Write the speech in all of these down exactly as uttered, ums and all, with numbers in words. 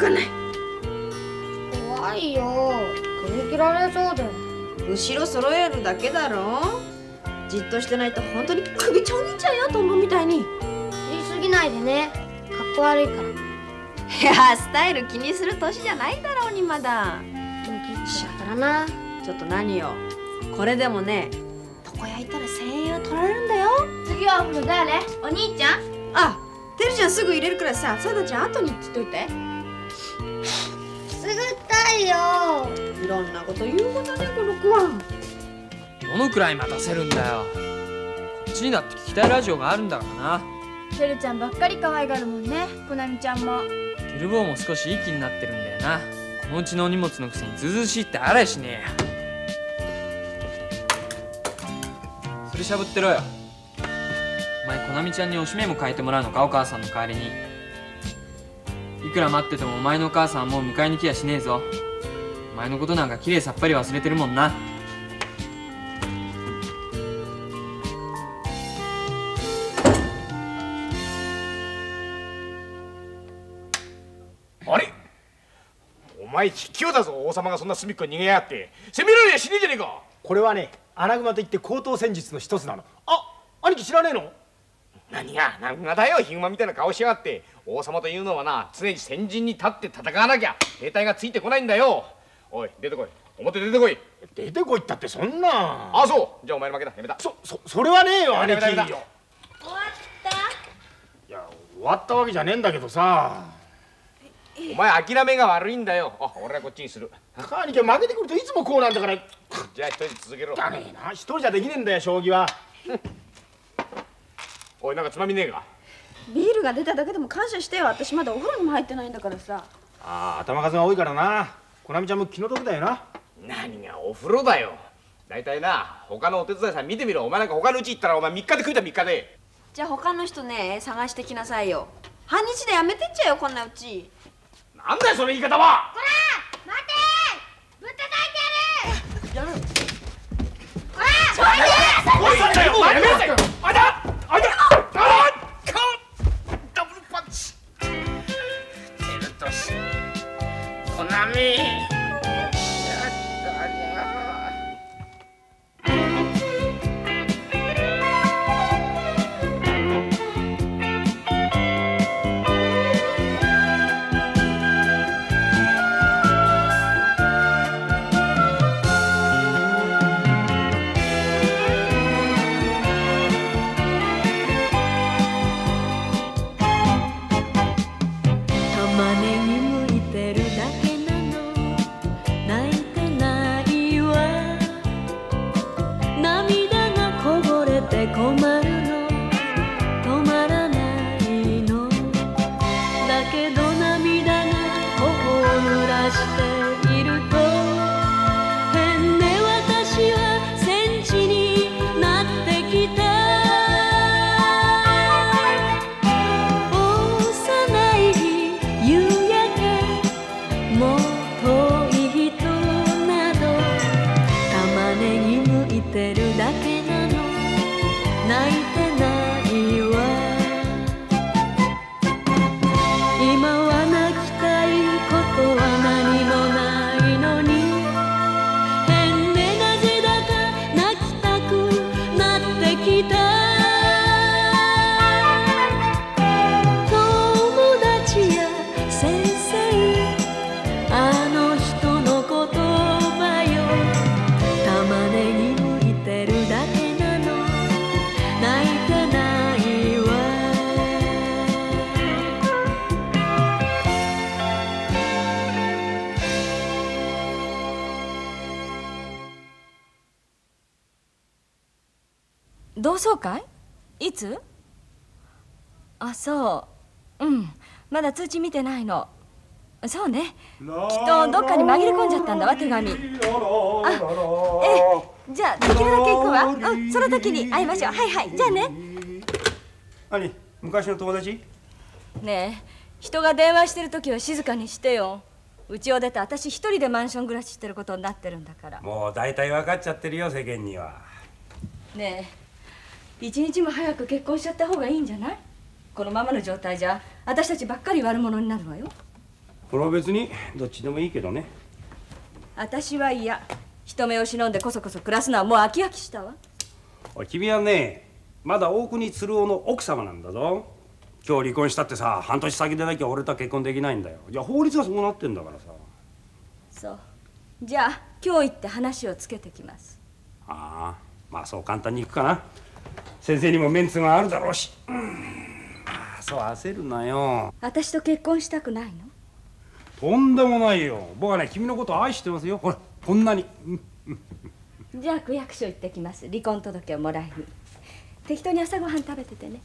かない。 怖いよ、首切られそうで。 後ろ揃えるだけだろ。じっとしてないと本当に首ちょんぎっちゃうよ、トンボみたいに。 言い過ぎないでね、かっこ悪いから。 いや、スタイル気にする年じゃないだろうにまだ。 ドキッしちゃったらな。 ちょっと何よ、これでもね、床屋行ったらせんえんは取られるんだよ。 次はお風呂誰？お兄ちゃん？ あ、てるちゃんすぐ入れるからさ、さだちゃん後に言っといて。 くすぐったいよ。 いろんなこと言うことね、この子は。 どのくらい待たせるんだよ。こっちにだって聞きたいラジオがあるんだからな。 てるちゃんばっかり可愛がるもんね、こなみちゃんも。 てる坊も少しいい気になってるんだよな。このうちのお荷物のくせにずうずうしいってあらしねえや。それしゃぶってろよ。お前こなみちゃんにおしめも変えてもらうのか、お母さんの代わりに。いくら待っててもお前のお母さんはもう迎えに来やしねえぞ。お前のことなんかきれいさっぱり忘れてるもんな。 あれ、お前卑怯だぞ。王様がそんな隅っこに逃げやがって攻められやしねえじゃねえか。 これはね、穴熊といって高等戦術の一つなの。あ、兄貴知らねえの？ 何が何がだよ、ヒグマみたいな顔しやがって。王様というのはな、常に先陣に立って戦わなきゃ兵隊がついてこないんだよ。おい、出てこい、表出てこい。 出てこいったってそんな。 あ、そう、じゃあお前の負けだ。やめた。 そそそれはねえよ、兄貴。 終わった。 いや、終わったわけじゃねえんだけどさ。 お前諦めが悪いんだよ。あ、俺はこっちにする。 兄貴は負けてくるといつもこうなんだから。 じゃあ一人で続けろ。 だねえな、一人じゃできねえんだよ、将棋は。 おい、なんかつまみねえか。 ビールが出ただけでも感謝してよ。私まだお風呂にも入ってないんだからさ。 ああ、頭数が多いからな。こなみちゃんも気の毒だよな。 何がお風呂だよ。大体な、他のお手伝いさん見てみろ。お前なんか他のうち行ったらお前みっかで食うた。みっかで。 じゃあ他の人ね、探してきなさいよ。半日でやめてっちゃうよ、こんなうち。 なんだよその言い方は。 こら、待てー、ぶったたいてやる。やる。こら、ちょいで。 おい、言ったよ。やめなさい。あだ、あだ、あダブルパンチ。 てるとし、こなみ。 同窓会？いつ？あ、そう。うん、まだ通知見てないの。そうね、きっとどっかに紛れ込んじゃったんだわ、手紙。あ、ええ、じゃあできるだけ行くわ。うん、その時に会いましょう。はいはい、じゃあね。 何、昔の友達？ ねえ、人が電話してる時は静かにしてよ。うちを出て私一人でマンション暮らししてることになってるんだから。 もう大体分かっちゃってるよ、世間には。 ねえ、一日も早く結婚しちゃった方がいいんじゃない？このままの状態じゃ私たちばっかり悪者になるわよ。 これは別にどっちでもいいけどね。 私は嫌。人目を忍んでこそこそ暮らすのはもう飽き飽きしたわ。 おい君はね、まだ大国鶴夫の奥様なんだぞ。今日離婚したってさ、半年先でなきゃ俺とは結婚できないんだよ。いや法律がそうなってんだからさ。そう。 じゃあ今日行って話をつけてきます。 ああ、まあそう簡単にいくかな。先生にもメンツがあるだろうし。うん、まあそう焦るなよ。 私と結婚したくないの？ とんでもないよ。僕はね、君のことを愛してますよ。ほらこんなに。 じゃあ区役所行ってきます。離婚届をもらいに。適当に朝ごはん食べててね。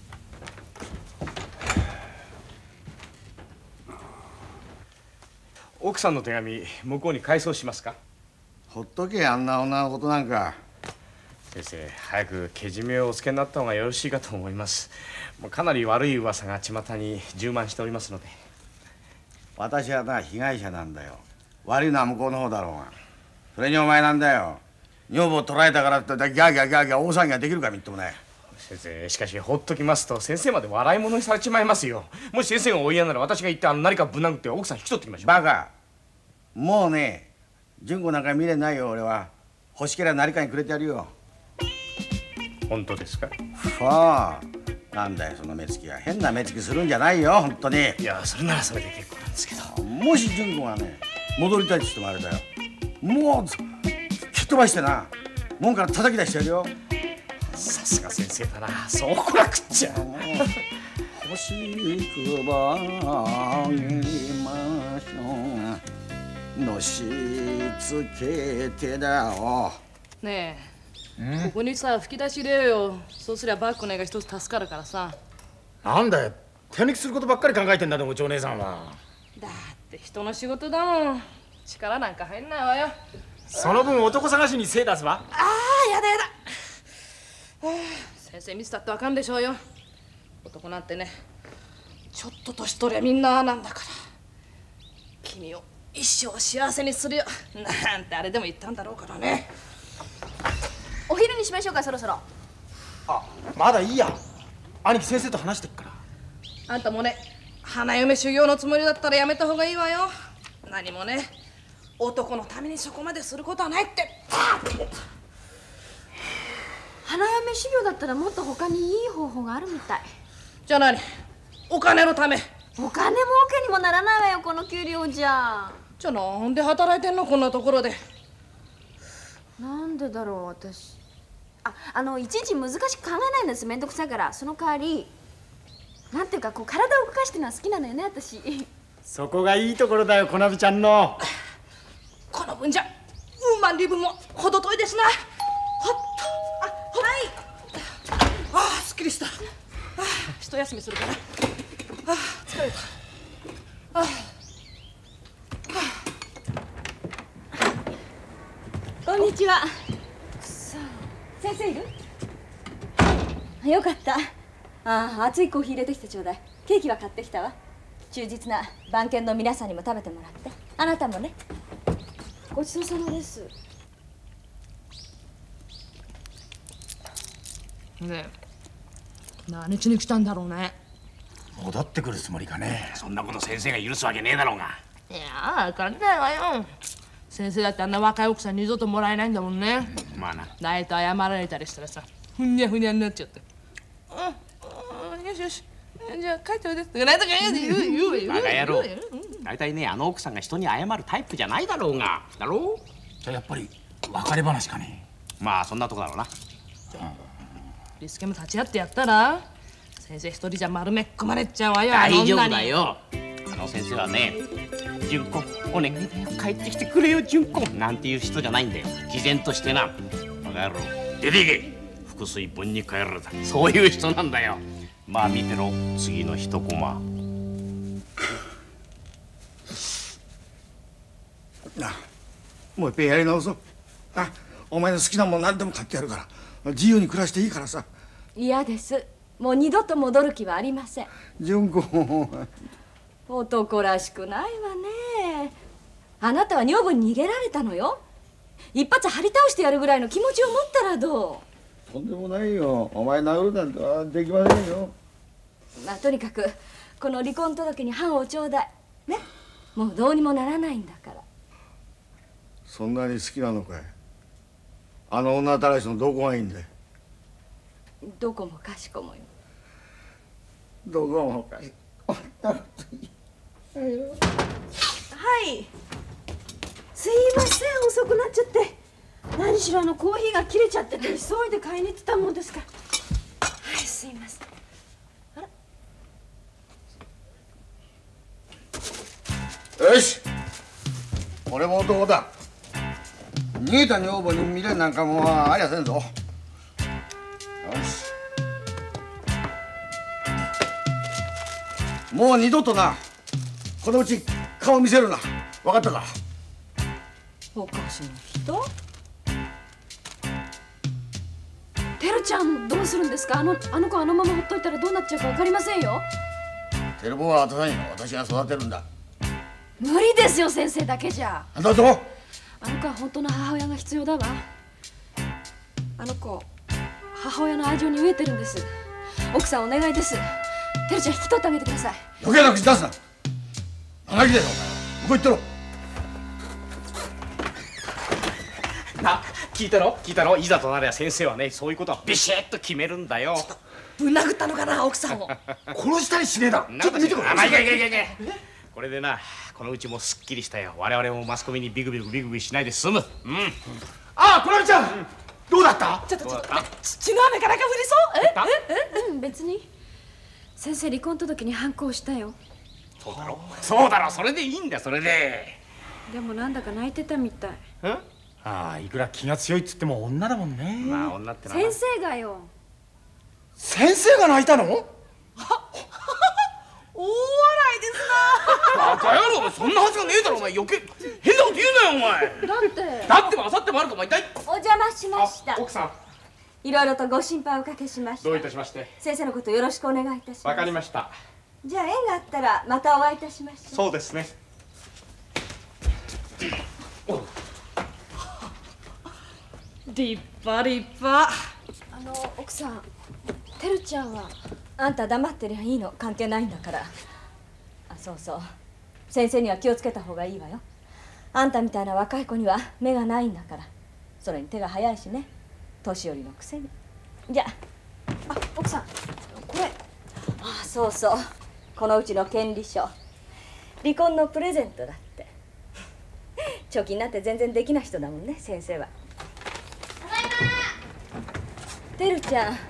奥さんの手紙向こうに返送しますか？ ほっとけ、あんな女のことなんか。 先生、早くけじめをおつけになった方がよろしいかと思います。もうかなり悪い噂が巷に充満しておりますので。 私はな、被害者なんだよ。悪いのは向こうの方だろうが。それにお前なんだよ。女房を捕らえたからってギャーギャーギャーギャー大騒ぎができるかみっともない。 先生、しかしほっときますと先生まで笑い物にされちまいますよ。もし先生がお嫌なら私が行ってあの何かぶん殴って奥さん引き取ってきましょう。 バカ、もうね、純子なんか見れないよ。俺は欲しけりゃ何かにくれてやるよ。 本当ですか？ はあ、なんだよその目つきは。変な目つきするんじゃないよ本当に。 いや、それならそれで結構なんですけど。 もし純子がね戻りたいって言ってもあれだよ、もう蹴っ飛ばしてな、門から叩き出してやるよ。 さすが先生だな。そうこなくっちゃ。 欲しくばげましょう、のしつけてだよ。 ねえ、ここにさ吹き出し入れようよ。そうすりゃバッグの絵が一つ助かるからさ。 なんだよ、手抜きすることばっかり考えてんだね、お嬢姉さんは。 だって人の仕事だもん。力なんか入んないわよ。 その分男探しに精出すわ。 ああ、やだやだ。先生見てたってわかんでしょうよ。男なんてね、ちょっと年取りゃみんななんだから。君を一生幸せにするよなんてあれでも言ったんだろうからね。 お昼にしましょうか、そろそろ。 あ、まだいいや。兄貴先生と話してっから。 あんたもね、花嫁修行のつもりだったらやめた方がいいわよ。何もね、男のためにそこまですることはないって。 花嫁修行だったらもっと他にいい方法があるみたい。 じゃあ何？お金のため。 お金儲けにもならないわよ、この給料じゃ。 じゃあなんで働いてんの、こんなところで。 なんでだろう、私。あ、あのいちいち難しく考えないんです。めんどくさいから。その代わりなんていうか、こう体を動かしてるのは好きなのよね、私。 そこがいいところだよ、こなびちゃんの。 この分じゃウーマンリブも程遠いですな。ほっと。あ、ほら、はい。ああ、すっきりした。ああ、一休みするから。ああ、疲れた。ああ。 こんにちは。先生いる？よかった。ああ、熱いコーヒー入れてきてちょうだい。ケーキは買ってきたわ。忠実な番犬の皆さんにも食べてもらって。あなたもね。ごちそうさまです。 ねえ、何しに来たんだろうね。 戻ってくるつもりかね。 そんなこと先生が許すわけねえだろうが。 いやー、分かんないわよ。先生だってあんな若い奥さん二度ともらえないんだもんね。 まあな。 泣いて謝られたりしたらさ、ふにゃふにゃになっちゃって。うん、よしよし。じゃあ帰っておいでって何とか言う言う言う言う。 バカ野郎。大体ね、あの奥さんが人に謝るタイプじゃないだろうが。だろう？ じゃあやっぱり別れ話かね。 まあそんなとこだろうな。 リスケも立ち会ってやったら、先生一人じゃ丸めっこまれちゃうわよ。 大丈夫だよ。あの先生はね、純子お願いだよ、帰ってきてくれよ純子なんていう人じゃないんだよ。毅然としてな、バカ野郎出ていけ、腹水分に帰られた、そういう人なんだよ。まあ見てろ、次の一コマ。 なあ、もういっぺんやり直そう。あ、お前の好きなもの何でも買ってやるから、自由に暮らしていいからさ。 嫌です。もう二度と戻る気はありません。 純子男らしくないわね。あなたは女房に逃げられたのよ。一発張り倒してやるぐらいの気持ちを持ったらどう？とんでもないよ。お前殴るなんてはできませんよ。 まあとにかくこの離婚届に判をちょうだいね。 もうどうにもならないんだから。 そんなに好きなのかい。あの女たらしのどこがいいんだい。 どこもかしこもよ。 どこもかしこも。はい 、すいません、遅くなっちゃって。何しろあのコーヒーが切れちゃってて急いで買いに行ってたもんですから。はい、すいません。あらよし、俺も男だ。逃げた女房に未練なんかもうありゃせんぞ。よし、もう二度となこのうち顔見せるな。分かったか。 おかしな人。 てるちゃんどうするんですか。あのあの子あのままほっといたらどうなっちゃうか分かりませんよ。 てるぼうは渡さんよ。私が育てるんだ。 無理ですよ、先生だけじゃ。 あんたどう。 あの子は本当の母親が必要だわ。あの子母親の愛情に飢えてるんです。奥さんお願いです。てるちゃん引き取ってあげてください。 余計な口出すな。長きだよお前。向こう行ってろ。 な、聞いたろ聞いたろ。いざとなりゃ先生はね、そういうことはビシッと決めるんだよ。 ぶん殴ったのかな、奥さんを。 殺したりしねえだ。 ちょっと見てこれ。あ、まあ、いけいけいけいけ。これでな、このうちもすっきりしたよ。我々もマスコミにビクビクビクビクしないで済む。うん。 ああ、こなみちゃん、うん、どうだった？ ちょっとちょっと、血の雨かなんか降りそう？ ええ、うん、別に。先生離婚届に反抗したよ。 そうだろそうだろ、それでいいんだよ、それで。 でもなんだか泣いてたみたい。 え？ああ、いくら気が強いっつっても女だもんね。 まあ女ってな。 先生がよ。 先生が泣いたの？ 大笑いですな。 バカ野郎、そんなはずがねえだろお前。余計変なこと言うなよお前。 だってだってもあさってもあるかお前。痛い。 お邪魔しました。 奥さん、 いろいろとご心配おかけしました。 どういたしまして。 先生のことよろしくお願いいたします。 わかりました。 じゃあ縁があったらまたお会いいたしましょう。 そうですね。 立派立派。 あの奥さん、てるちゃんは。 あんた黙ってりゃいいの、関係ないんだから。あ、そうそう、先生には気をつけた方がいいわよ。あんたみたいな若い子には目がないんだから。それに手が早いしね、年寄りのくせに。じゃあ、 あ、奥さんこれ。 あ、そうそう、このうちの権利書、離婚のプレゼントだって。貯金なんて全然できない人だもんね、先生は。てるちゃん、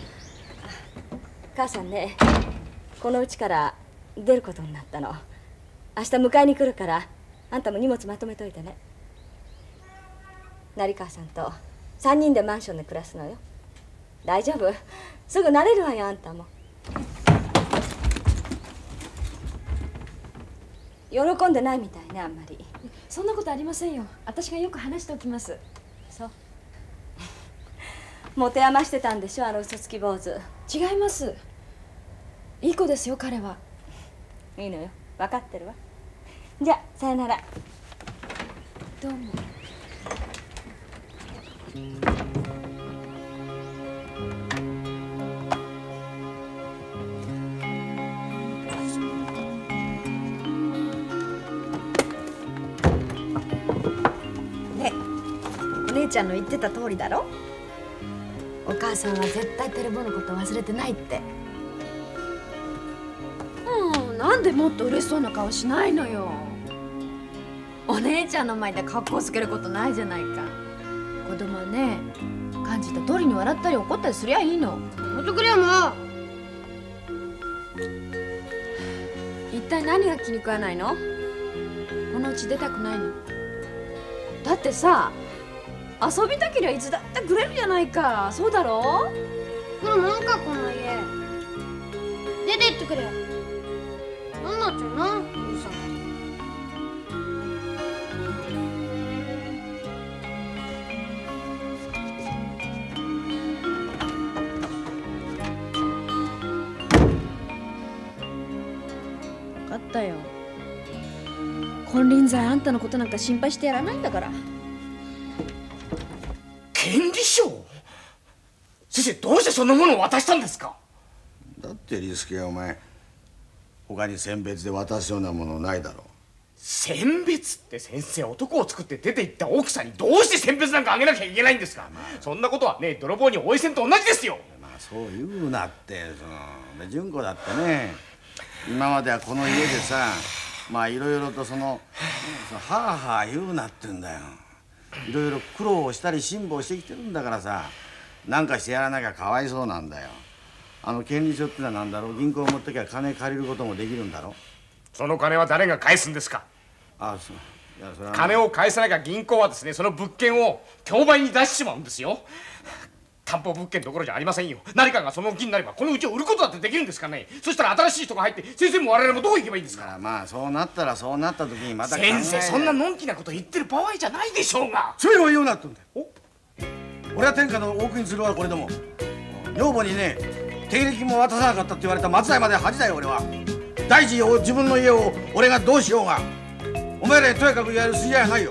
母さんね、このうちから出ることになったの。明日迎えに来るから、あんたも荷物まとめといてね。成川さんとさんにんでマンションで暮らすのよ。大丈夫、すぐ慣れるわよ、あんたも。喜んでないみたいね、あんまり。 そんなことありませんよ。私がよく話しておきます。 そう。持て余してたんでしょ、あの嘘つき坊主。 違います。いい子ですよ、彼は。 いいのよ、分かってるわ。じゃあさよなら。 どうも。ね、お姉ちゃんの言ってた通りだろ。お母さんは絶対テレボのこと忘れてないって。うん、なんでもっと嬉しそうな顔しないのよ。お姉ちゃんの前で格好つけることないじゃないか。子供はね、感じた通りに笑ったり怒ったりすりゃいいの。 ほっとくれよもう。 一体何が気に食わないの？このうち出たくないの？だってさ、遊びたけりゃいつだってくれるじゃないか。そうだろ？ これなんかこの家出てってくれよ。なんなっちゃうな、おじさん。 分かったよ。金輪際あんたのことなんか心配してやらないんだから。 権利書？先生、どうしてそんなものを渡したんですか？ だってリスケお前、他に選別で渡すようなものないだろ選別って先生、男を作って出て行った奥さんにどうして選別なんかあげなきゃいけないんですか。まあ、そんなことはね、泥棒に応援せんと同じですよ。 まあそう言うなって。その純子だってね、今まではこの家でさ、まあいろいろとそのはあはあ言うなってんだよ。いろいろ苦労をしたり辛抱してきてるんだからさ、なんかしてやらなきゃかわいそうなんだよ。あの権利書ってのは何だろう、銀行を持っときゃ金借りることもできるんだろ。 その金は誰が返すんですか。 ああ、そう。いや、それは金を返さなきゃ銀行はですね、その物件を競売に出してしまうんですよ。担保物件どころじゃありませんよ。何かがその気になればこのうちを売ることだってできるんですかね。そしたら新しい人が入って先生も我々もどこ行けばいいんですか。 まあそうなったらそうなった時にまた考え。 先生、そんなのんきなこと言ってる場合じゃないでしょうが。 それを言うなってんだよ。お俺は天下の大国にするわ。これでも女房にね、手入れ金も渡さなかったって言われた松代まで恥だよ。俺は大事を、自分の家を俺がどうしようがお前らにとやかく言われる筋合いはないよ。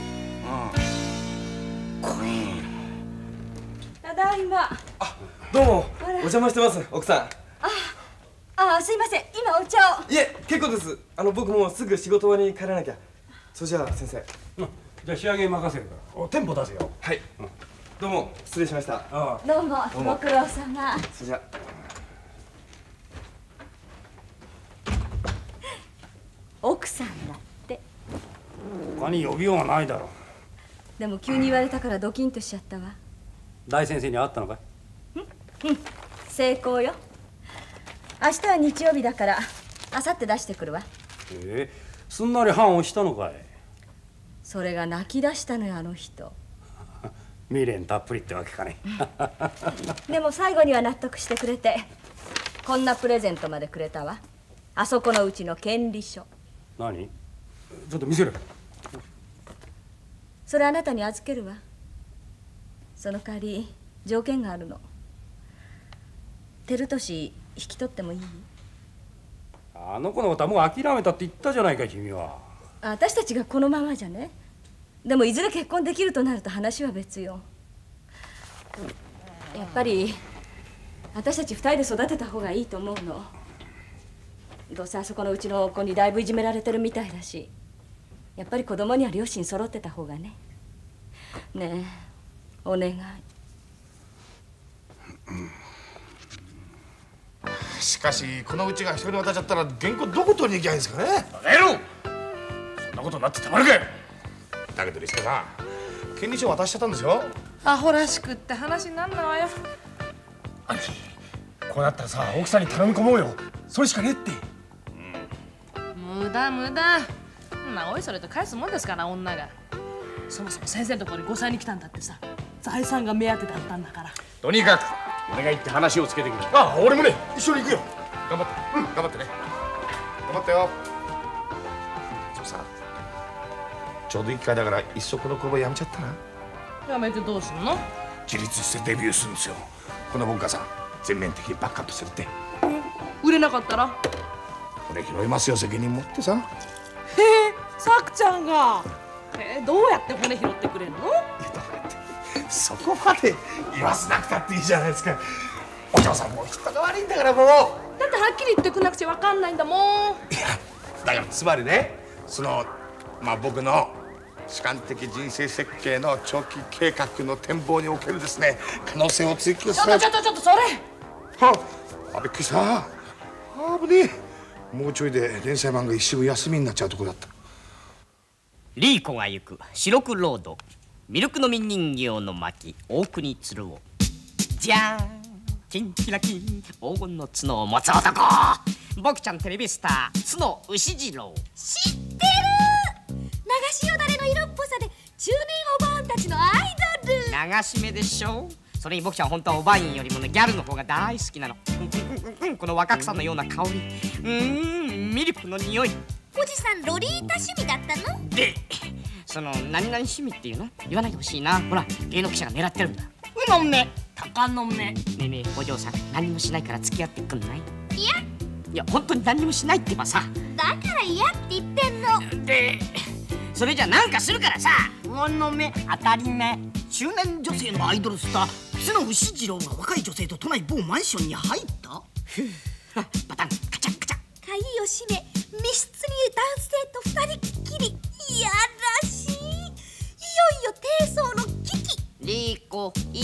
ただいま。 あ、どうもお邪魔してます奥さん。 ああ、すいません、今お茶を。 いえ、結構です。あの僕もうすぐ仕事終わりに帰らなきゃ。それじゃあ先生、 うん、じゃあ仕上げ任せるからお店舗出せよ。 はい、うん、どうも失礼しました。 ああ、どうもご苦労様。 それじゃ奥さんだって。 他に呼びようがないだろう。 でも急に言われたからドキンとしちゃったわ。 大先生に会ったのかい。 うん、うん、成功よ。明日は日曜日だから明後日出してくるわ。 ええ、すんなり判をしたのかい。 それが泣き出したのよ、あの人。 未練たっぷりってわけかね。 でも最後には納得してくれて、こんなプレゼントまでくれたわ。あそこのうちの権利書。 何？ちょっと見せる。 それあなたに預けるわ。その代わり条件があるの。照俊引き取ってもいい？ あの子のことはもう諦めたって言ったじゃないか君は。 私たちがこのままじゃね。でもいずれ結婚できるとなると話は別よ。やっぱり私たち二人で育てた方がいいと思うの。どうせあそこのうちの子にだいぶいじめられてるみたいだし、やっぱり子供には両親揃ってた方がね。ねえ、お願い。 しかしこのうちが人に渡っちゃったら原稿どこ取りに行きゃいいんですかね。 バカ野郎、そんなことになってたまるかよ。だけどリスケさん、権利書渡しちゃったんですよ。 アホらしくって話になんないわよ。 兄貴、こうなったらさ、奥さんに頼み込もうよ。それしかねえって。 無駄無駄。そんなおいそれと返すもんですから女が。そもそも先生のところにごさいに来たんだってさ、財産が目当てだったんだから。 とにかくお願いって話をつけてくる。 ああ、俺もね一緒に行くよ。頑張って、うん、頑張ってね。頑張ってよ。そうさ、ちょうどいい機会だからいっそこの工場やめちゃったら。 やめてどうすんの？ 自立してデビューするんですよ。この文化さん全面的にバックアップするって。 売れなかったら俺拾いますよ、責任持ってさ。 へえ、さくちゃんが。えー、どうやって骨拾ってくれるの？ そこまで言わせなくたっていいじゃないですか。お嬢さんも人が悪いんだからもう。 だってはっきり言ってくんなくちゃわかんないんだもん。 いや、だからつまりね、そのまあ僕の主観的人生設計の長期計画の展望におけるですね、可能性を追求する。 ちょっとちょっとちょっとそれ。 はあ、びっくりした。あぶねえ。もうちょいで連載漫画一週休みになっちゃうとこだった。 リーコが行く白黒ロード、ミルクの実人形の巻大国鶴を。じゃーん、キンキラキン、黄金の角を持つ男、僕ちゃんテレビスター角牛次郎。 知ってる。流しよだれの色っぽさで中年おばあんたちのアイドル。 流し目でしょ。それに僕ちゃん本当はおばいんよりもね、ギャルの方が大好きなの。うんうん、この若草のような香り、うーん、ミルクの匂い。 おじさんロリータ趣味だったの？ で、その何々趣味っていうの言わないでほしいな。ほら、芸能記者が狙ってるんだ。うの目、鷹の目。ねえねえ、お嬢さん、何もしないから付き合ってくんない？ いや。 いや、本当に何もしないってばさ。 だから嫌って言ってんの。 で、それじゃなんかするからさ。うの目、当たり目。中年女性のアイドルスター角牛次郎が若い女性と都内某マンションに入った。ふう、バタンカチャンカチャン。 鍵を閉め、密室に男性と二人っき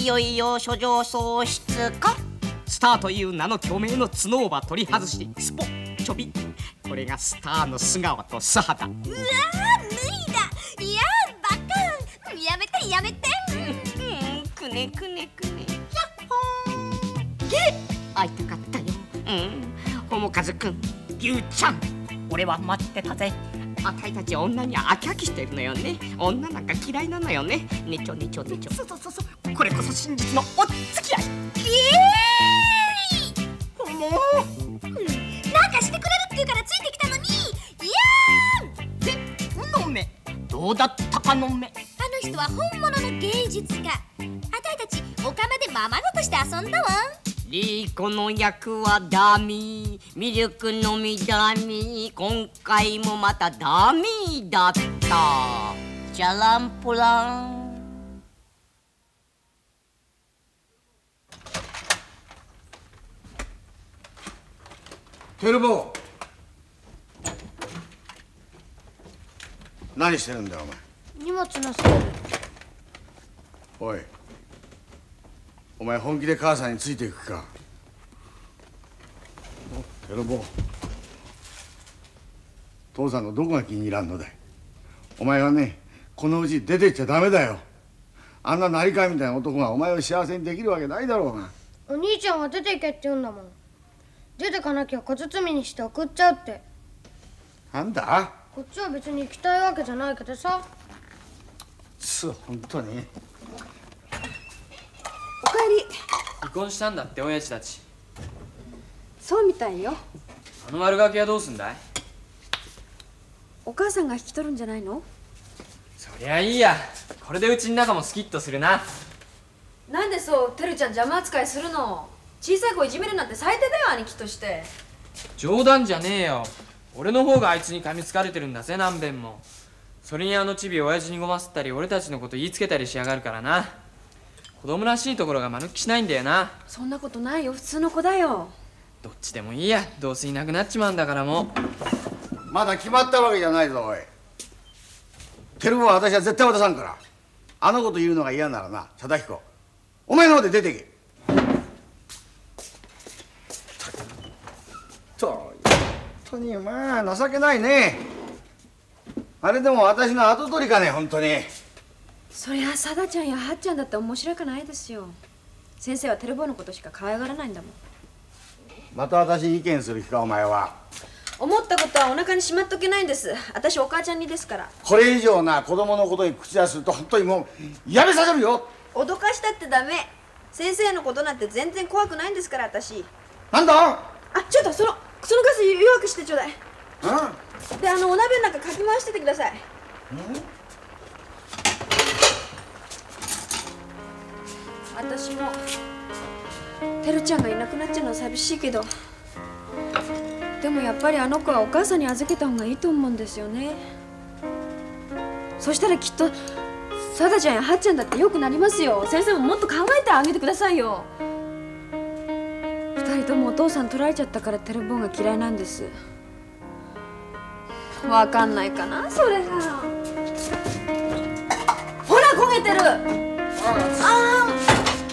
いよいよ書状喪失か。スターという名の虚名の角をば取り外しスポちょび、これがスターの素顔と素肌。うわー、脱いだ。いやバカ、やめてやめて。うん、くねくねくね。やっほーゲッ、会いたかったよ。うん、ほもかずくん、ぎゅうちゃん、俺は待ってたぜ。あたいたち女には飽き飽きしてるのよね。女なんか嫌いなのよね。ねちょねちょねちょ。そうそうそうそう、これこそ真実のお付き合い。えーいもう、うん、なんかしてくれるって言うからついてきたのに。いやーで、のめどうだったかのめ。あの人は本物の芸術家。あたいたちおかまでままごとして遊んだわ。リーコの役はダミー、ミルクのみダミー、今回もまたダミーだった。チャランポラン。 テルボー、何してるんだよお前。 荷物の整理。 おい、お前本気で母さんについていくか。テルボー、父さんのどこが気に入らんのだい。お前はね、このうち出てっちゃダメだよ。あんな成川みたいな男がお前を幸せにできるわけないだろうが。 お兄ちゃんが出ていけって言うんだもん。出てかなきゃ小包にして送っちゃうって。 なんだ。 こっちは別に行きたいわけじゃないけどさ。 つ本当に。 おかえり。 離婚したんだって親父たち。 そうみたいよ。 あの悪ガキはどうすんだい。 お母さんが引き取るんじゃないの。 そりゃいいや、これでうちの中もスキッとするな。 なんでそうてるちゃん邪魔扱いするの。小さい子いじめるなんて最低だよ、兄貴として。 冗談じゃねえよ。俺の方があいつに噛みつかれてるんだぜ、何遍も。それにあのチビ親父にごますったり俺たちのこと言いつけたりしやがるからな。子供らしいところがまるっきしないんだよな。 そんなことないよ、普通の子だよ。 どっちでもいいや、どうせいなくなっちまうんだから。もうまだ決まったわけじゃないぞおい。テルボは私は絶対渡さんから。あの子といるのが嫌ならな、貞彦、お前の方で出てけ。と本当にまあ情けないね。あれでも私の跡取りかね、本当に。 そりゃサダちゃんやハッちゃんだって面白くないですよ。先生はテルボのことしか可愛がらないんだもん。 また私に意見する気かお前は。 思ったことはお腹にしまっとけないんです。私お母ちゃんにですから。 これ以上な子供のことに口出すると本当にもうやめさせるよ。 脅かしたってダメ。先生のことなんて全然怖くないんですから、私。 なんだ。 あ、ちょっとそのそのガス弱くしてちょうだい。 うん。 で、あのお鍋の中かき回しててください。私もてるちゃんがいなくなっちゃうのは寂しいけど、でもやっぱりあの子はお母さんに預けた方がいいと思うんですよね。そしたらきっとサダちゃんやハッちゃんだってよくなりますよ。先生ももっと考えてあげてくださいよ。二人ともお父さん取られちゃったからテルボンが嫌いなんです。わかんないかなそれが。ほら焦げてる。ああ。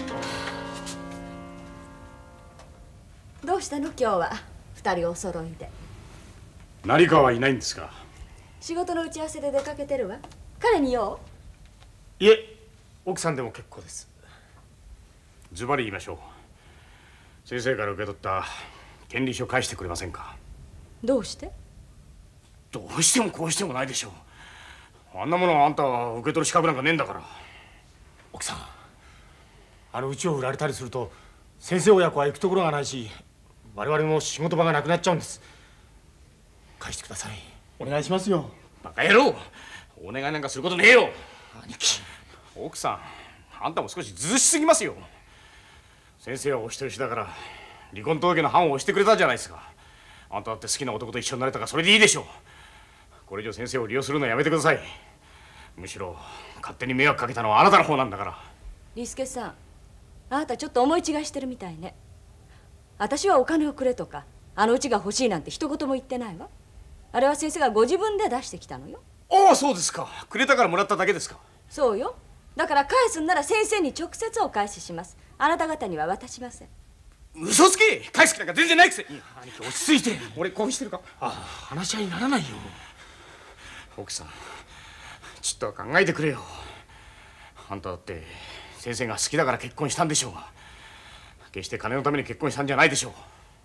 どうしたの今日は二人お揃いで。 成川はいないんですか。 仕事の打ち合わせで出かけてるわ。彼に用？ いえ、奥さんでも結構です。ズバリ言いましょう。先生から受け取った権利書返してくれませんか。 どうして？ どうしてもこうしてもないでしょう。あんなものあんたは受け取る資格なんかねえんだから。奥さん、あの家を売られたりすると先生親子は行くところがないし、我々も仕事場がなくなっちゃうんです。返してください。お願いしますよ。 バカ野郎、お願いなんかすることねえよ。兄貴、奥さん、あんたも少しずうしすぎますよ。先生はお人よしだから離婚届の判を押してくれたじゃないですか。あんただって好きな男と一緒になれたからそれでいいでしょう。これ以上先生を利用するのはやめてください。むしろ勝手に迷惑かけたのはあなたの方なんだから。 リスケさん、あなたちょっと思い違いしてるみたいね。私はお金をくれとかあのうちが欲しいなんて一言も言ってないわ。あれは先生がご自分で出してきたのよ。 ああ、そうですか。くれたからもらっただけですか。 そうよ。 だから返すんなら先生に直接お返しします。あなた方には渡しません。 嘘つき。返す気なんか全然ないくせに。兄貴落ち着いて。俺興奮してるか。ああ、話し合いにならないよ。奥さんちょっと考えてくれよ。あんただって先生が好きだから結婚したんでしょうが、決して金のために結婚したんじゃないでしょ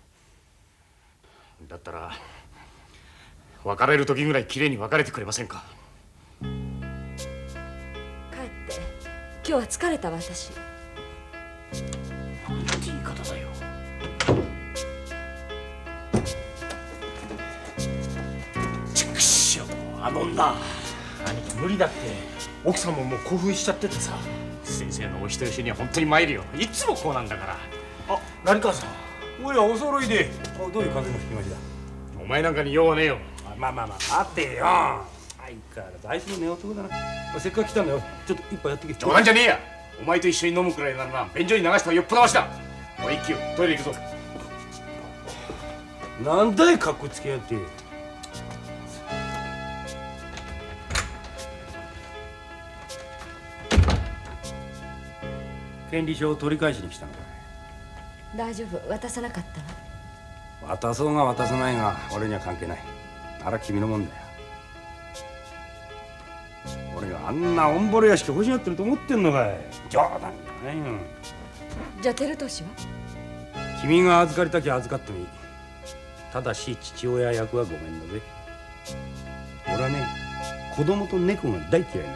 う。だったら別れる時ぐらいきれいに別れてくれませんか。 帰って今日は疲れた私。 なんて言い方だよ。ちくしょう、あの女。兄貴無理だって。奥さんももう興奮しちゃっててさ。先生のお人よしには本当に参るよ。いつもこうなんだから。 あ、成川さん、おやお揃いで。あ、どういう風の吹き回しだ。 お前なんかに用はねえよ。 まあまあまあ待てよ。相変わらず愛想の寝男だな。せっかく来たんだよ。ちょっと一杯やってけ。 冗談じゃねえや。お前と一緒に飲むくらいならな、便所に流したらよっぽどましだ。おい一休、トイレ行くぞ。 なんだい、かっこつけやって。権利書を取り返しに来たのか。 大丈夫、渡さなかったわ。 渡そうが渡さないが俺には関係ない。なら君のもんだよ。俺があんなオンボロ屋敷欲しがってると思ってんのかい。冗談じゃないよ。 じゃあ照俊は？ 君が預かりたきゃ預かってもいい。ただし父親役はごめんだぜ。俺はね、子供と猫が大嫌いなんだよ。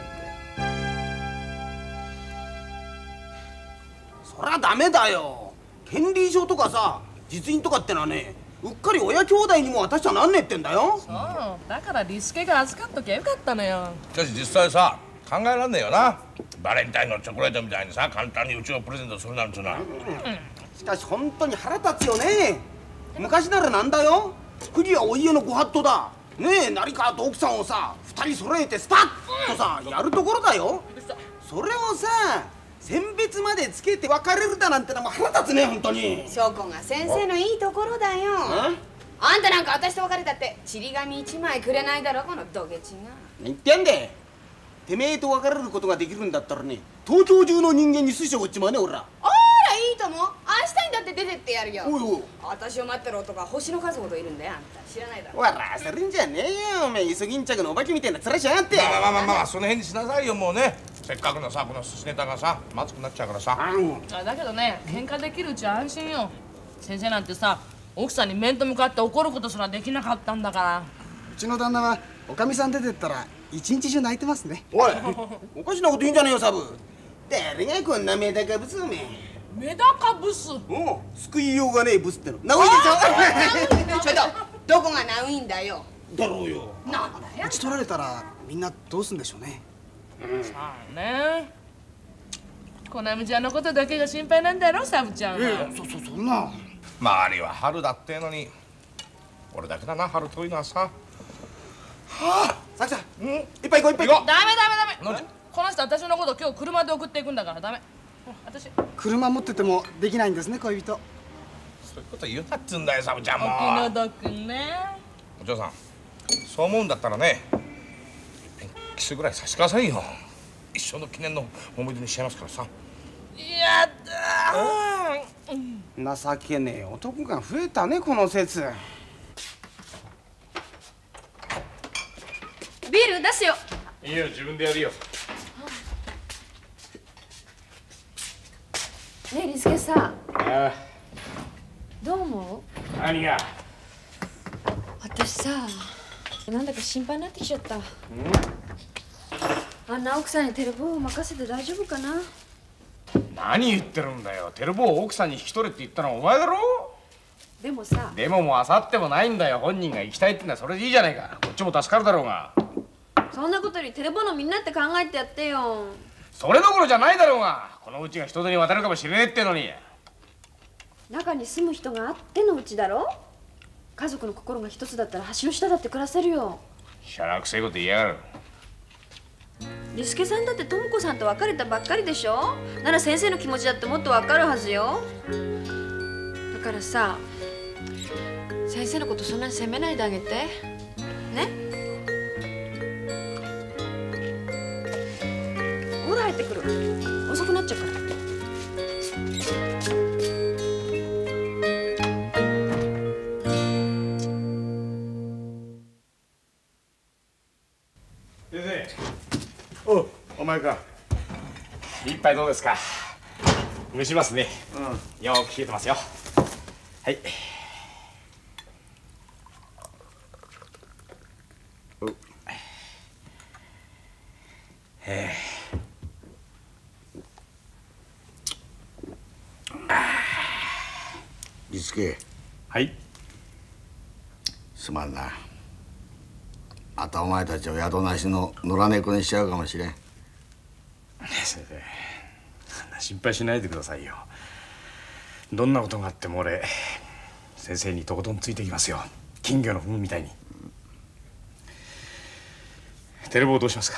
そりゃダメだよ。権利書とかさ、実印とかってのはね、うっかり親兄弟にも渡しちゃなんねえってんだよ。 そうだからリスケが預かっときゃよかったのよ。 しかし実際さ、考えらんねえよな。バレンタインのチョコレートみたいにさ、簡単にうちをプレゼントするなんつうのは。 しかし本当に腹立つよね。昔ならなんだよ、クリアお家のご法度だねえ、成川と奥さんをさ二人揃えてスパッとさやるところだよ。それをさ選別までつけて別れるだなんてのも腹立つね、本当に。 そこが先生のいいところだよ。あんたなんか私と別れたってちり紙一枚くれないだろ、このドケチが。 言ってやんで。てめえと別れることができるんだったらね、東京中の人間に寿司をおっちまうね、俺ら。 あらいいとも、明日にだって出てってやるよ。 おいおい、 私を待ってる男は星の数ほどいるんだよ。あんた知らないだろ。 笑わせるんじゃねえよ、おめえイソギンチャクのお化けみたいな面しやがって。 まあまあまあまあ、その辺にしなさいよ、もうね。せっかくのさ、この寿司ネタがさ、まずくなっちゃうからさ。 あだけどね、喧嘩できるうちは安心よ。先生なんてさ、奥さんに面と向かって怒ることすらできなかったんだから。 うちの旦那はおかみさん出てったら一日中泣いてますね。 おい、おかしなこと言うんじゃねえよ、サブ。誰がこんなメダカブス、おめえ。 メダカブス。 おう、救いようがねえブスっての。ナウイでしょ。 ちょっとどこがナウいんだよ。 だろうよ。 なんだよ。 打ち取られたらみんなどうすんでしょうね。 さあね。コナミちゃんのことだけが心配なんだろ、サブちゃんは。 ええ、そそそんな。 周りは春だってのに、俺だけだな、春遠いのはさ。 はあ、さきさん、うん、一杯行こう、一杯行こう。 ダメダメダメ。この人私のこと今日車で送っていくんだからダメ。私車持っててもできないんですね、恋人。 そういうこと言うなっつうんだよ、サブちゃんも。 お気の毒ね。 お嬢さん、そう思うんだったらね、いっぺんキスぐらいさせてくださいよ。一生の記念の思い出にしちゃいますからさ。 やだ情けねえ男が増えたね、この説。 ビール出すよ。 いいよ、自分でやるよ。 ねえリスケさん、 ああ、 どう思う？ 何が？ 私さ、なんだか心配になってきちゃった。あんな奥さんにテレボを任せて大丈夫かな？ 何言ってるんだよ。テレボを奥さんに引き取れって言ったのはお前だろ。 でもさ、 でももうあさってもないんだよ。本人が行きたいってんだ、それでいいじゃないか。こっちも助かるだろうが。 そんなことよりテレボのみんなって考えてやってよ。 それどころじゃないだろうが。このうちが人手に渡るかもしれねえってのに。 中に住む人があってのうちだろ。家族の心が一つだったら橋の下だって暮らせるよ。 しゃらくせえこと言いやがる。 リスケさんだって智子さんと別れたばっかりでしょ。なら先生の気持ちだってもっとわかるはずよ。だからさ、先生のことそんなに責めないであげてね。ほら入ってくる。遅くなっちゃうから。 先生。おう、お前か。一杯どうですか。蒸しますね。うん。よく冷えてますよ。はい。え伊助。 はい。 すまんな。またお前たちを宿なしの野良猫にしちゃうかもしれん。 先生、そんな心配しないでくださいよ。どんなことがあっても俺先生にとことんついていきますよ。金魚の糞みたいに。テレボをどうしますか。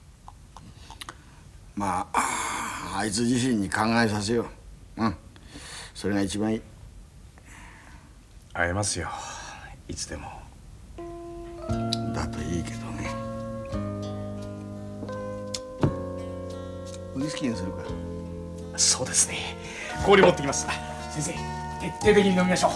まああいつ自身に考えさせよう。うん、それが一番いい。 会えますよ、いつでも。 だといいけどね。ウイスキーにするか。 そうですね。氷持ってきます。先生、徹底的に飲みましょう。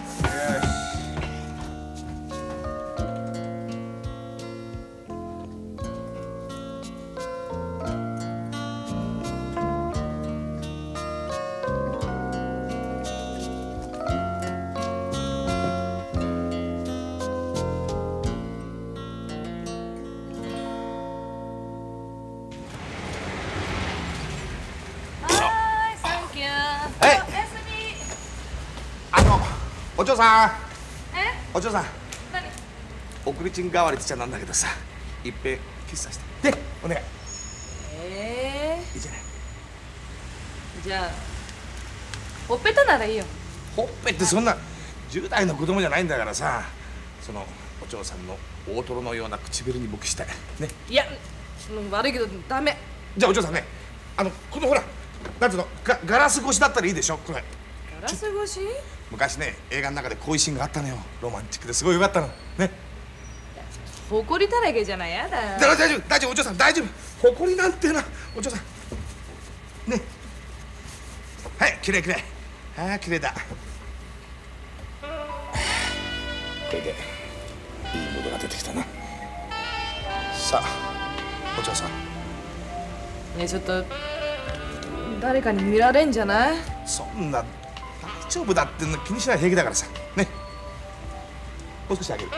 お嬢さん。 え？ お嬢さん。 何？ 送り賃代わりっちゃなんだけどさ、いっぺんキスさせて。で、お願い。 ええ。 いいじゃない。 じゃあほっぺたならいいよ。 ほっぺってそんなじゅう代の子供じゃないんだからさ、そのお嬢さんの大トロのような唇に僕したいね。 いや、悪いけどダメ。 じゃあお嬢さんね、あのこのほら、なんつうの、ガガラス越しだったらいいでしょ、これ。 ガラス越し？ 昔ね、映画の中でこういうシーンがあったのよ。ロマンチックですごいよかったのね。 ほこりだらけじゃない、やだ。 大丈夫、大丈夫、お嬢さん大丈夫。ほこりなんてな、お嬢さんね。はい、きれいきれい。ああ、きれいだ。これでいいものが出てきたな。さあ、お嬢さん。 ねえ、ちょっと誰かに見られんじゃない？ そんな大丈夫だっての気にしない平気だからさね。もう少しあげる。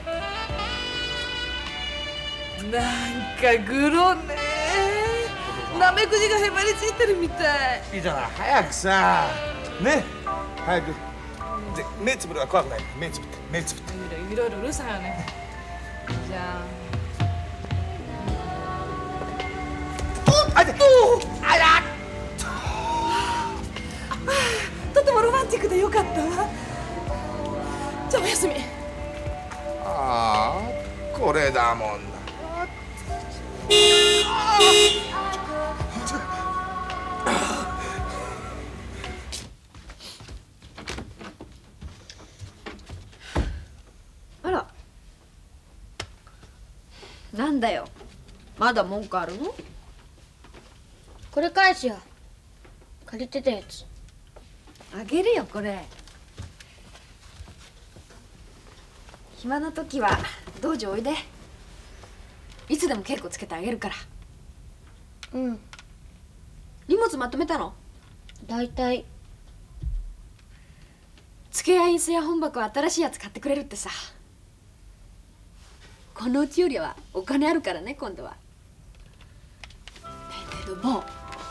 なんかグロね。なめくじがへばりついてるみたい。 いいじゃない、早くさね、早く。で、目つぶるは怖くない。目つぶって、目つぶって。 いろいろうるさいよね。じゃあ。 あ、で、あら。 とてもロマンチックでよかったわ。じゃあおやすみ。 ああ、これだもんな。 あら、なんだよ、まだ文句あるの？ これ返すよ。借りてたやつ。 あげるよ、これ。暇な時は道場おいで。いつでも稽古つけてあげるから。 うん。 荷物まとめたの？ だいたい。 付け合い椅子や本箱は新しいやつ買ってくれるってさ。このうちよりはお金あるからね、今度は。ねえねえ、ルボン、よ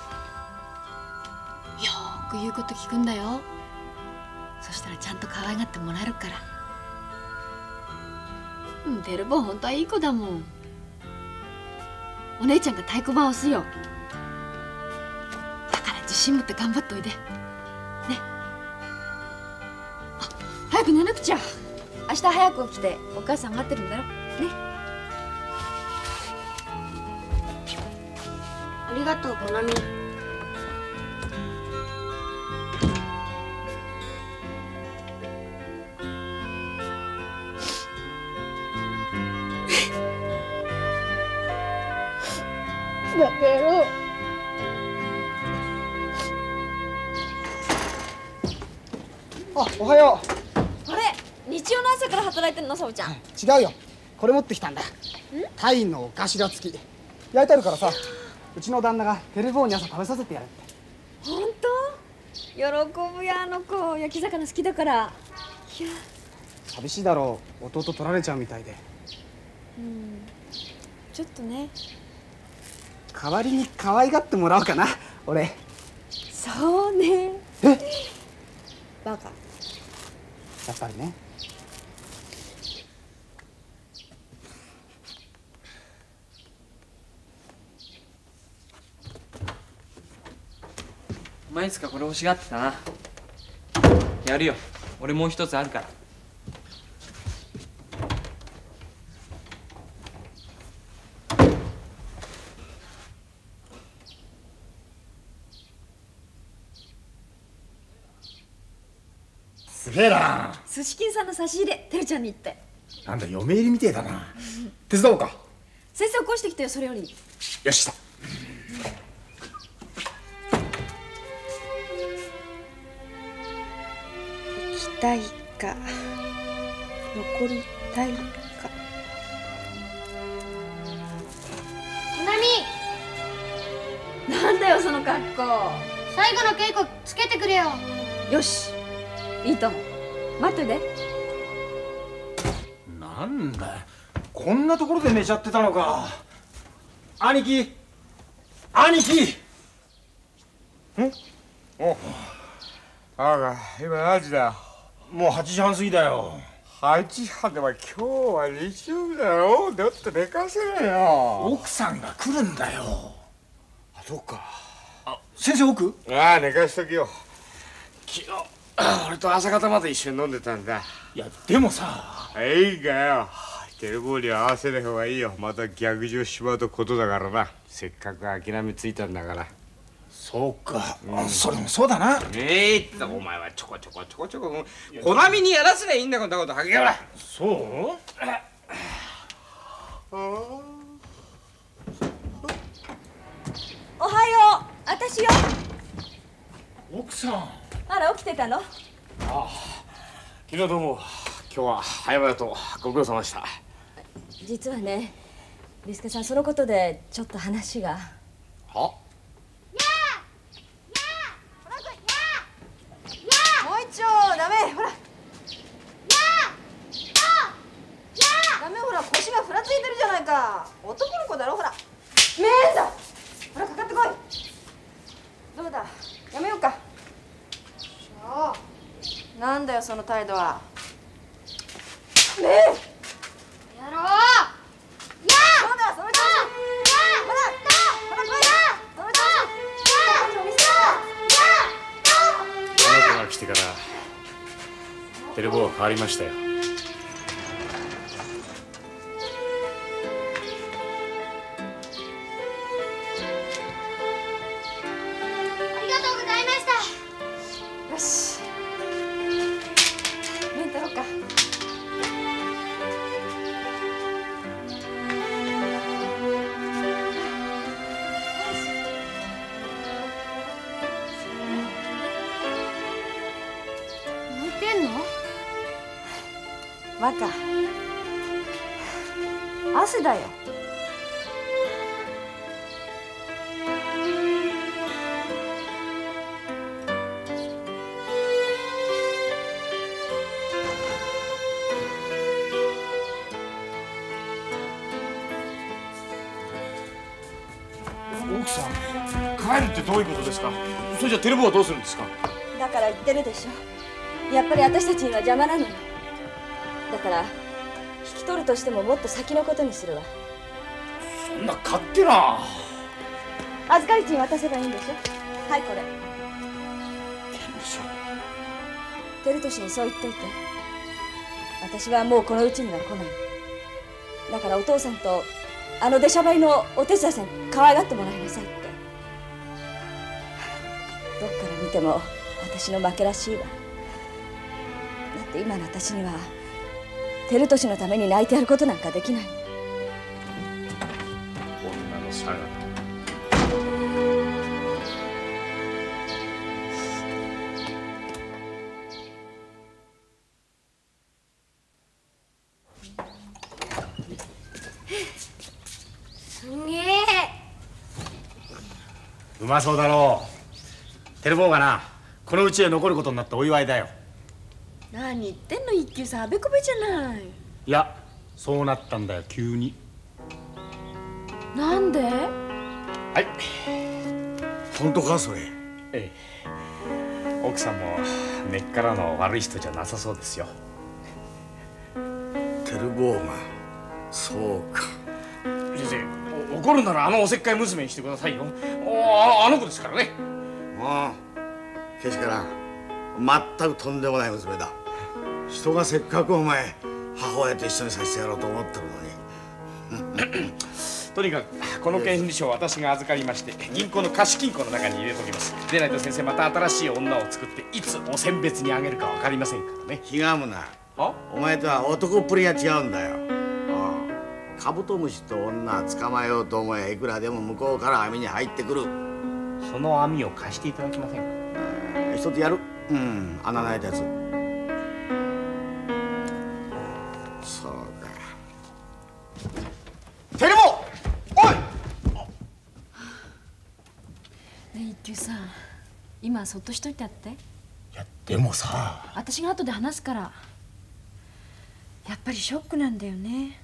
ーく言うこと聞くんだよ。そしたらちゃんと可愛がってもらえるから。うん、デルボン本当はいい子だもん。お姉ちゃんが太鼓判押すよ。だから自信持って頑張っておいでね。あ、早く寝なくちゃ。明日早く起きてお母さん待ってるんだろね。 ありがとう、こなみ。だけどおはよこれ日曜の朝から働いてるの沙織ちゃん。 う。違うよ。これ持ってきたんだ。タイの頭付き。焼いてあるからさ。うちの旦那がテレボーに朝食べさせてやるって。 本当？喜ぶやあの子。焼き魚好きだから。いや。 寂しいだろう。弟取られちゃうみたいで。 うん。ちょっとね。 代わりに可愛がってもらおうかな。俺。 そうね。 え？ バカ。 やっぱりね。 お前いつかこれ欲しがってたな。やるよ。俺もう一つあるから。 すげえな。 寿司金さんの差し入れ、てるちゃんに言って。 なんだ嫁入りみてえだな。手伝おうか。 先生起こしてきてよ、それより。 よし。 行きたいか残りたいか。 コナミ、 なんだよその格好。 最後の稽古つけてくれよ。 よし、いいと思う。待っといで。 なんだよ、こんなところで寝ちゃってたのか。兄貴、兄貴。ん？お、 ああ、今何時だよ。 もうはちじはん過ぎだよ。 はちじはんでも今日は日曜日だよ。ちょっと寝かせろよ。 奥さんが来るんだよ。あ、そうか。あ、先生奥？ ああ、寝かしときよ。昨日俺と朝方まで一緒に飲んでたんだ。 いやでもさ。 いいかよ。テレボーに合わせない方がいいよ。また逆上しまうとことだからな。せっかく諦めついたんだから。 そうか、うん、それもそうだな。 ええー、ってお前はちょこちょこちょこちょこコナミにやらせりゃいいんだこんなことはげよら。 そう？ おはよう。私よ。 奥さん。 あら起きてたの？ああ、昨日どうも。今日は早々とご苦労様でした。 実はね、リスケさんそのことでちょっと話が。 は？ もう一丁ダメ。ほら。ダメ、ほら腰がふらついてるじゃないか。男の子だろ、ほら。めんだ。ほらかかってこい。どうだ、やめようか。なんだよその態度は。ねえ。 やろう。や。 そうだ、その調子。ほら、ほら来い。その調子。や。見せろ。 あの子が来てからテレボは変わりましたよ。 ありがとうございました。 よし。麺取ろうか。 泣いてんの？ バカ。汗だよ。 奥さん、帰るってどういうことですか。それじゃテレボはどうするんですか。 だから言ってるでしょ。やっぱり私たちには邪魔なのよ。だから引き取るとしてももっと先のことにするわ。 そんな勝手な。 預かり賃渡せばいいんでしょ。はいこれ。テルトシにそう言っといて。私はもうこの家には来ない。だからお父さんとあの出しゃばりのお手伝いさんに可愛がってもらいなさいって。どっから見ても私の負けらしいわ。だって今の私にはテルトシのために泣いてやることなんかできない。 女のさが。 うまそうだろう。テルボーがな、この家へ残ることになったお祝いだよ。 何言ってんの、一休さん、あべこべじゃない。 いや、そうなったんだよ、急に。 なんで？ はい。 本当かそれ？ ええ。奥さんも根っからの悪い人じゃなさそうですよ。 テルボーが、そうか。 先生、怒るならあのおせっかい娘にしてくださいよ。あ, あの子ですからね。 ああ、けしからん、全くとんでもない娘だ。人がせっかくお前母親と一緒にさせてやろうと思ってるのに。 とにかくこの権利書を私が預かりまして銀行の貸金庫の中に入れておきます。でないと先生また新しい女を作っていつお選別にあげるか分かりませんからね。 ひがむな。お前とは男っぷりが違うんだよ。カブトムシと女捕まえようと思えばいくらでも向こうから網に入ってくる。 その網を貸していただけませんか。 えー、一つやる。うん、穴の開いたやつ。そうだ。テルボ、おい。 ねえ一休さん、今そっとしといてやって。いやでもさ、 私が後で話すから。やっぱりショックなんだよね。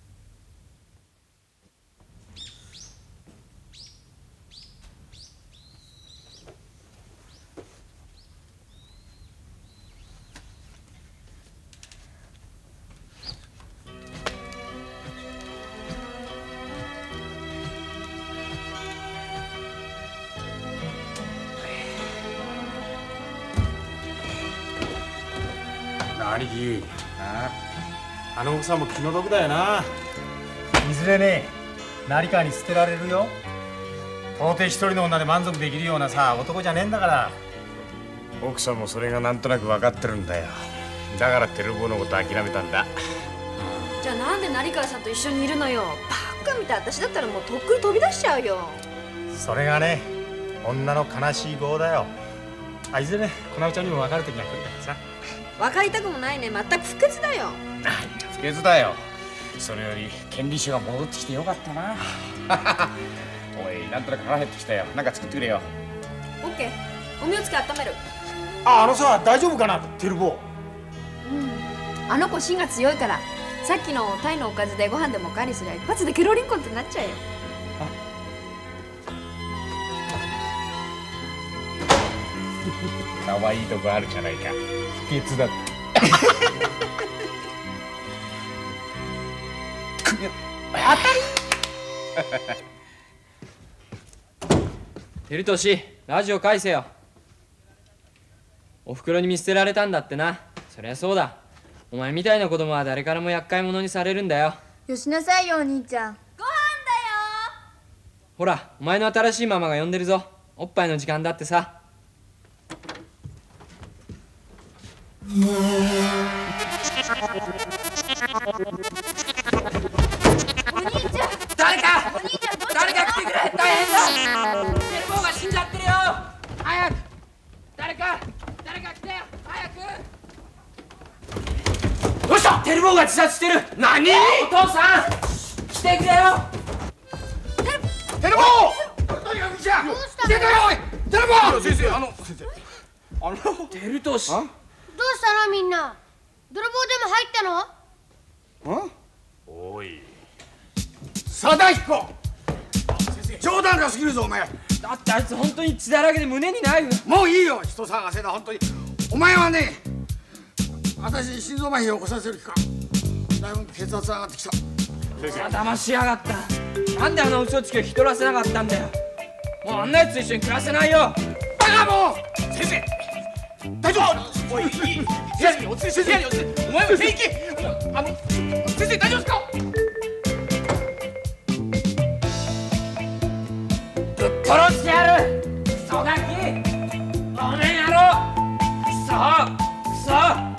兄貴、ああ、あの奥さんも気の毒だよな。いずれね、成川に捨てられるよ。到底一人の女で満足できるようなさ男じゃねえんだから。奥さんもそれがなんとなく分かってるんだよ。だからテルボのこと諦めたんだ。 じゃあなんで成川さんと一緒にいるのよ。バカみたい。私だったらもうとっくに飛び出しちゃうよ。 それがね、女の悲しい業だよ。あ、いずれね、こなおちゃんにも分かる時が来るからさ。 分かりたくもないね。全く不潔だよ。 不潔だよ。それより権利書が戻ってきてよかったな。おい、なんとなく腹減ってきたよ。なんか作ってくれよ。 オッケー。お身をつけ温める。 あ、あのさ、大丈夫かな、テルボー。 うん、あの子芯が強いから。さっきのタイのおかずでご飯でもおかわりすりゃ一発でケロリンコンってなっちゃうよ。 可愛いとこあるじゃないか。不潔だって。 テルトシ、ラジオ返せよ。おふくろに見捨てられたんだってな。そりゃそうだ。お前みたいな子供は誰からも厄介者にされるんだよ。 よしなさいよお兄ちゃん。 ご飯だよ。 ほら、お前の新しいママが呼んでるぞ。おっぱいの時間だってさ。 お兄ちゃん誰かお兄ちゃん誰か来てくれ。大変だ。テルボーが死んじゃってるよ。早く誰か誰か来て早く。どうした。テルボーが自殺してる。何。お父さん来てくれよ。 テルボー。とにかくじゃあ来てくれよ。おいテルボー。先生、あの先生あのテルトシ、 どうしたのみんな。泥棒でも入ったの？ ん？ おい、 貞彦、冗談が過ぎるぞお前。 だってあいつ本当に血だらけで胸にナイフ。 もういいよ、人騒がせだ本当に。お前はね、私に心臓麻痺を起こさせる気か。だいぶ血圧上がってきた。 先生、騙しやがった。なんであの嘘つきを引き取らせなかったんだよ。もうあんなやつと一緒に暮らせないよ。 バカもう。先生大丈夫。おい、いい。部屋に落ちて、部屋に落ちて。お前も平気。あの先生大丈夫ですか。 ぶっ殺してやる。クソガキ、おめえ野郎。クソクソ。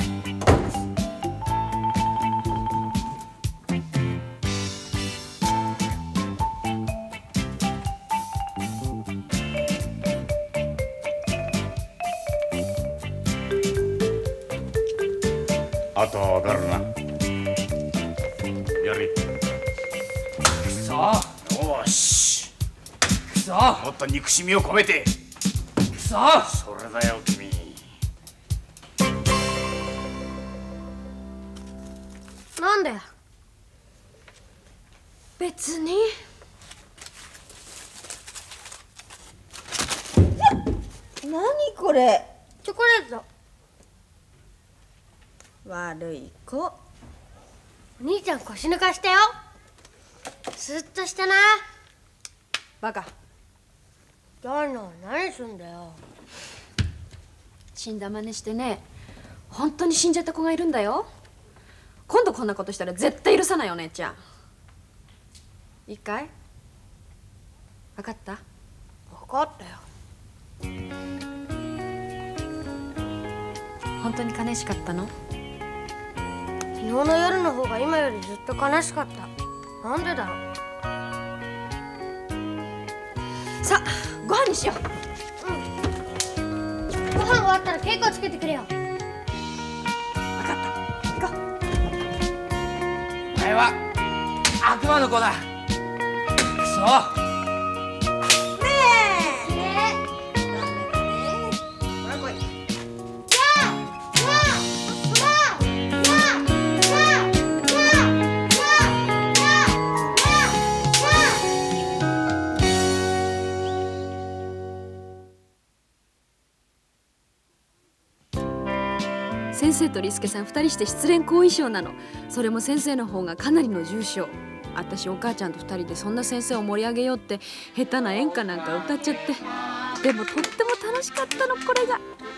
あとは分かるな。やれ。 くそ。 よし。 くそもっと憎しみを込めて。 くそそれだよ君。 なんで？ 別に。 何これ？ チョコレート。 悪い子。 お兄ちゃん腰抜かしたよ。スッとしたな。 バカ。 ダイナ何すんだよ。 死んだ真似してね、本当に死んじゃった子がいるんだよ。今度こんなことしたら絶対許さないよ、お姉ちゃん。いいかい？分かった？ 分かったよ。 本当に悲しかったの？ 昨日の夜の方が今よりずっと悲しかった。なんでだろう。 さあ、ご飯にしよう。うん。ご飯終わったら稽古つけてくれよ。 分かった。行こう。 お前は悪魔の子だ。くそ。 先生とリスケさん二人して失恋後遺症なの。それも先生の方がかなりの重症。私お母ちゃんと二人でそんな先生を盛り上げようって下手な演歌なんか歌っちゃって。でもとっても楽しかったのこれが。